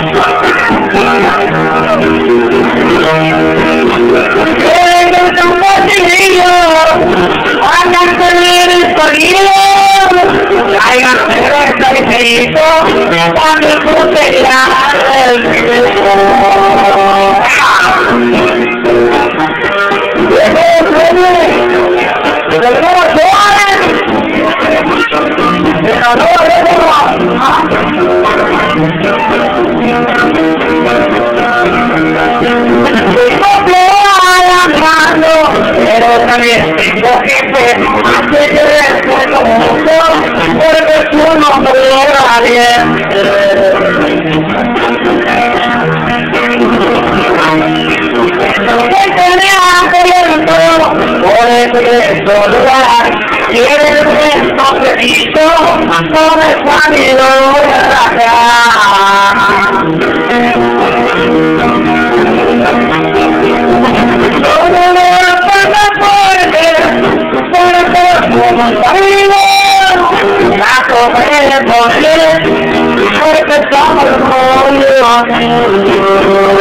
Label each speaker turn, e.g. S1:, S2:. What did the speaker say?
S1: Pero también tengo que hacer respeto mucho porque tú no me logras bien. Que tenía viento por ese lugar y el viento que hizo no me salió de acá. La comer porque somos